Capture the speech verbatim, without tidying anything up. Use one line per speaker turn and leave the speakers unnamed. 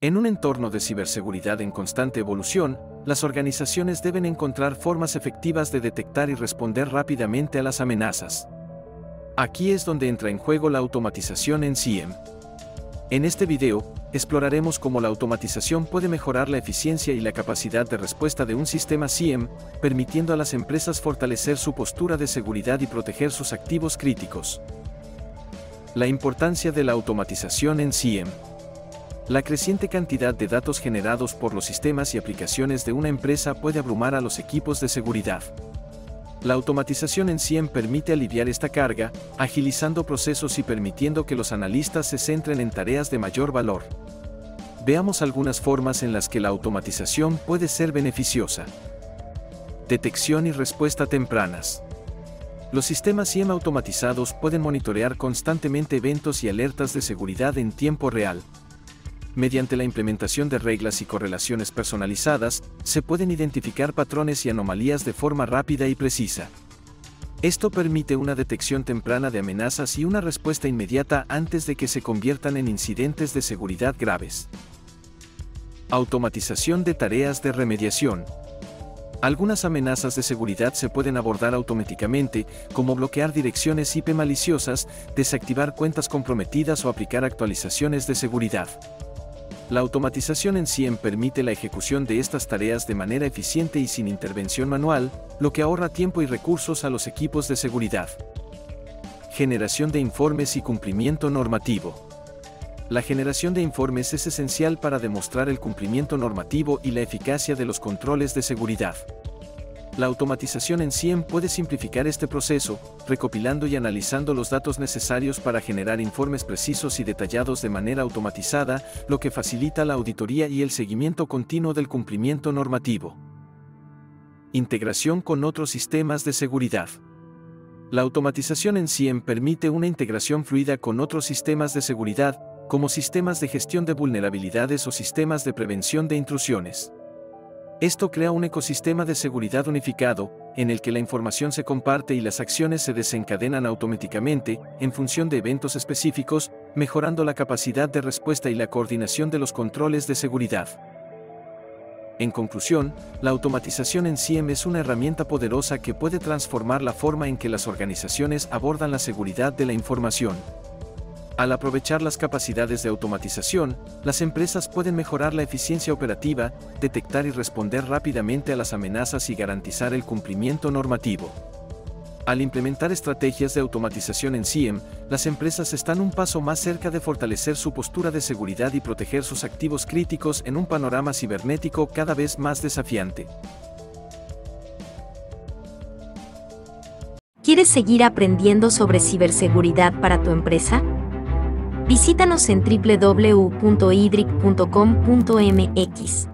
En un entorno de ciberseguridad en constante evolución, las organizaciones deben encontrar formas efectivas de detectar y responder rápidamente a las amenazas. Aquí es donde entra en juego la automatización en C I E M. En este video, exploraremos cómo la automatización puede mejorar la eficiencia y la capacidad de respuesta de un sistema C I E M, permitiendo a las empresas fortalecer su postura de seguridad y proteger sus activos críticos. La importancia de la automatización en C I E M. La creciente cantidad de datos generados por los sistemas y aplicaciones de una empresa puede abrumar a los equipos de seguridad. La automatización en C I E M permite aliviar esta carga, agilizando procesos y permitiendo que los analistas se centren en tareas de mayor valor. Veamos algunas formas en las que la automatización puede ser beneficiosa. Detección y respuesta tempranas. Los sistemas C I E M automatizados pueden monitorear constantemente eventos y alertas de seguridad en tiempo real. Mediante la implementación de reglas y correlaciones personalizadas, se pueden identificar patrones y anomalías de forma rápida y precisa. Esto permite una detección temprana de amenazas y una respuesta inmediata antes de que se conviertan en incidentes de seguridad graves. Automatización de tareas de remediación. Algunas amenazas de seguridad se pueden abordar automáticamente, como bloquear direcciones I P maliciosas, desactivar cuentas comprometidas o aplicar actualizaciones de seguridad. La automatización en C I E M permite la ejecución de estas tareas de manera eficiente y sin intervención manual, lo que ahorra tiempo y recursos a los equipos de seguridad. Generación de informes y cumplimiento normativo. La generación de informes es esencial para demostrar el cumplimiento normativo y la eficacia de los controles de seguridad. La automatización en C I E M puede simplificar este proceso, recopilando y analizando los datos necesarios para generar informes precisos y detallados de manera automatizada, lo que facilita la auditoría y el seguimiento continuo del cumplimiento normativo. Integración con otros sistemas de seguridad. La automatización en C I E M permite una integración fluida con otros sistemas de seguridad, como sistemas de gestión de vulnerabilidades o sistemas de prevención de intrusiones. Esto crea un ecosistema de seguridad unificado, en el que la información se comparte y las acciones se desencadenan automáticamente, en función de eventos específicos, mejorando la capacidad de respuesta y la coordinación de los controles de seguridad. En conclusión, la automatización en C I E M es una herramienta poderosa que puede transformar la forma en que las organizaciones abordan la seguridad de la información. Al aprovechar las capacidades de automatización, las empresas pueden mejorar la eficiencia operativa, detectar y responder rápidamente a las amenazas y garantizar el cumplimiento normativo. Al implementar estrategias de automatización en C I E M, las empresas están un paso más cerca de fortalecer su postura de seguridad y proteger sus activos críticos en un panorama cibernético cada vez más desafiante.
¿Quieres seguir aprendiendo sobre ciberseguridad para tu empresa? Visítanos en doble u doble u doble u punto idric punto com punto m x.